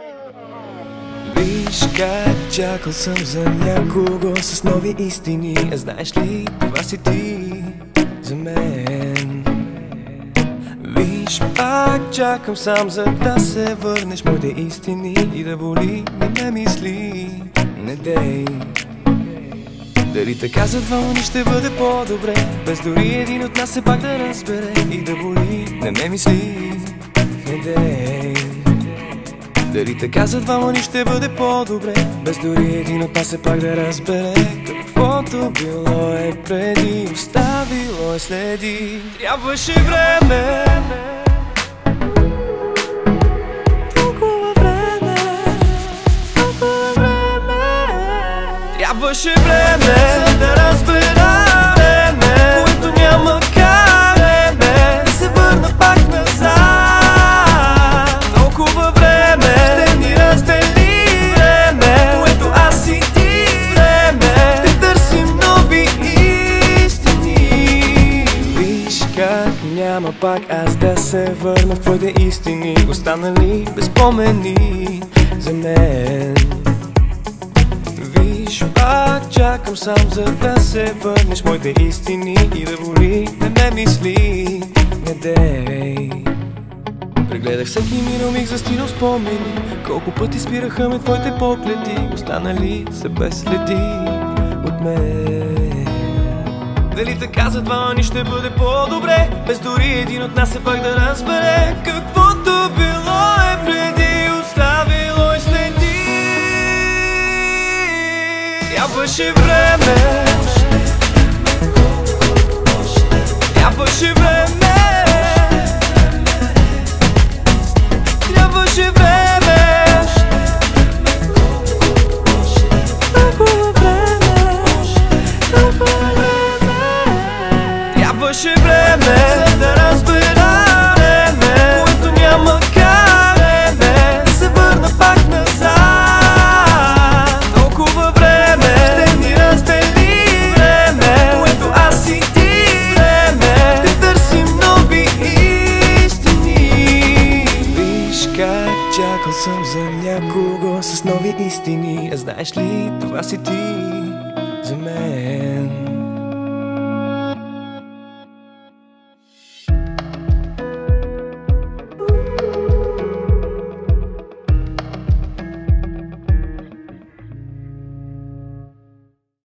Виж как чакал съм за някого с нови истини. А знаеш ли, това си ти за мен. Виж, пак чакам сам, за да се върнеш моите истини и да боли, не ме мисли, не дей. Дали така за двама ни ще бъде по-добре, без дори един от нас се пак да разбере и да боли, не ме мисли, не дей. Дали така за двама ни ще бъде по-добре, без дори един от нас се пак да разбере. Каквото било е преди, оставило е следи. Трябваше време, толкова време, толкова време. Трябваше време, за да разбера, време, което няма как, време, да се върна пак назад. Толкова време ще ни раздели, време, което аз и ти, време, ще търсим нови истини. Виж как няма пак аз да се върна в твоите истини, останали без спомени за мен. Виж, пак чакам сам, за да се върнеш моите истини и да боли, не ме мисли, не дей. Прегледах всеки минал миг, застинал спомени. Колко пъти спираха ме твоите погледи, останали са без следи от мен. Дали така за двама ни ще бъде по-добре, без дори един от нас се пак да разбере. Каквото било е преди, оставило е следи. Трябваше време, трябваше време, трябваше време, толкова време, толкова време. Трябваше време, за да разбера, време, което няма как, време, да се върна пак назад. Толкова време ще ни раздели, време, което аз и ти, време, ще търсим нови истини. Виж как чакал съм за някого с нови истини. А знаеш ли, това си ти